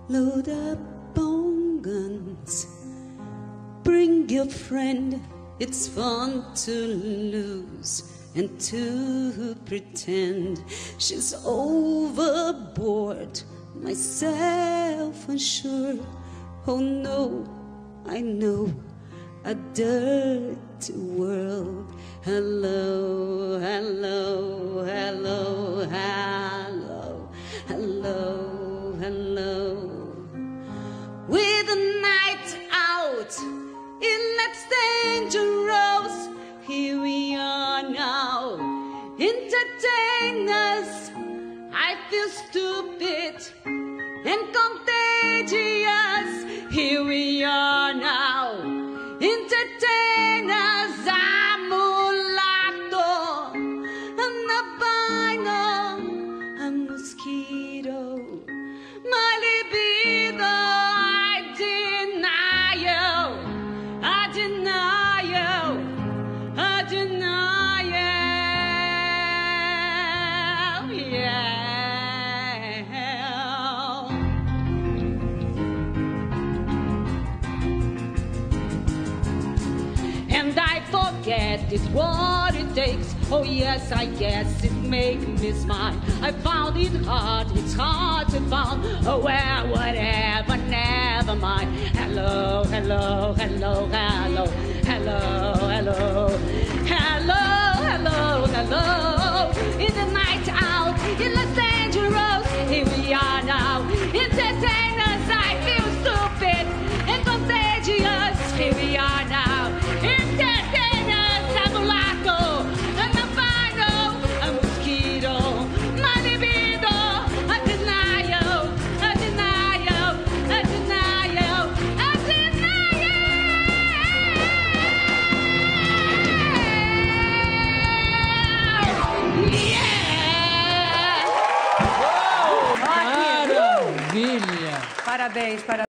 Load up on guns, bring your friend. It's fun to lose and to pretend. She's overboard, myself unsure. Oh no, I know a dirty world. Hello, hello, hello, hello, hello, hello. With a night out, it's dangerous. Here we are now, entertainers. I feel stupid and contagious. Here we are now, entertainers. I'm mulatto, I'm albino, I'm mosquito. My libido, I deny you, I deny you, I deny you, yeah. And I forget it's what it takes. Oh yes, I guess it makes me smile. I found it hard, it's hard to find. Oh well, whatever, never mind. Hello, hello, hello, hello, hello, hello, hello, hello, hello. In the night out, it looks dangerous. Here we are now, entertainers. I feel stupid and contagious. Here we are now, entertainers. I'm mulatto, I'm albino, I'm mosquito. My libido, I deny you, I deny you, I deny you, I deny you. Yeah! Maravilha! Parabéns, parabéns.